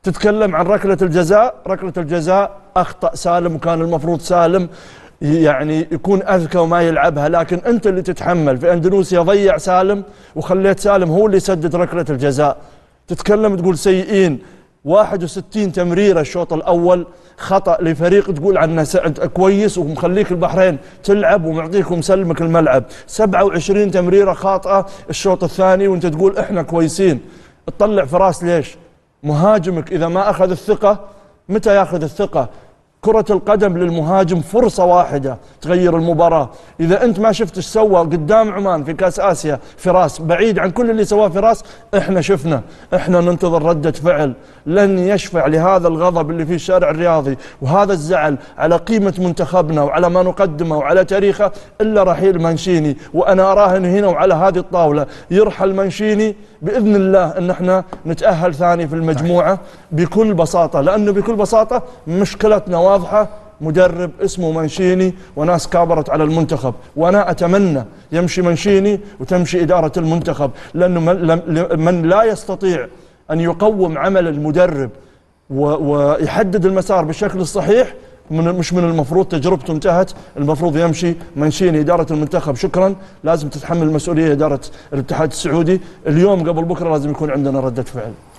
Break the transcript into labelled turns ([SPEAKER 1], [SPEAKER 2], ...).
[SPEAKER 1] تتكلم عن ركلة الجزاء، ركلة الجزاء أخطأ سالم وكان المفروض سالم يعني يكون أذكى وما يلعبها، لكن أنت اللي تتحمل. في أندونيسيا ضيع سالم وخليت سالم هو اللي يسدد ركلة الجزاء. تتكلم تقول سيئين، 61 تمريرة الشوط الأول خطأ لفريق تقول عنه كويس ومخليك البحرين تلعب ومعطيك ومسلمك الملعب. 27 تمريرة خاطئة الشوط الثاني وانت تقول احنا كويسين. تطلع فراس ليش؟ مهاجمك إذا ما أخذ الثقة، متى يأخذ الثقة؟ كرة القدم للمهاجم فرصة واحدة تغير المباراة. إذا أنت ما شفت ايش سوى قدام عمان في كأس آسيا فراس، بعيد عن كل اللي سواه فراس، احنا شفنا، احنا ننتظر ردة فعل. لن يشفع لهذا الغضب اللي في الشارع الرياضي وهذا الزعل على قيمة منتخبنا وعلى ما نقدمه وعلى تاريخه إلا رحيل منشيني. وأنا أراهن هنا وعلى هذه الطاولة يرحل منشيني بإذن الله أن احنا نتأهل ثاني في المجموعة بكل بساطة، لأنه بكل بساطة مشكلتنا واضحة، مدرب اسمه منشيني وناس كابرت على المنتخب. وأنا أتمنى يمشي منشيني وتمشي إدارة المنتخب، لأنه من لا يستطيع أن يقوم عمل المدرب ويحدد المسار بالشكل الصحيح مش من المفروض تجربته انتهت، المفروض يمشي منشيني. إدارة المنتخب شكرا، لازم تتحمل المسؤولية إدارة الاتحاد السعودي. اليوم قبل بكرة لازم يكون عندنا ردة فعل.